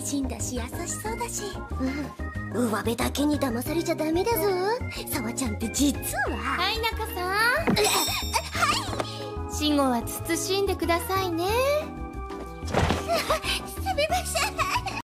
人だし優しそうだし。 うん、上辺だけに騙されちゃダメだぞ。沢ちゃんって実は。 はい中さん。死後は慎んでくださいね。 すみません。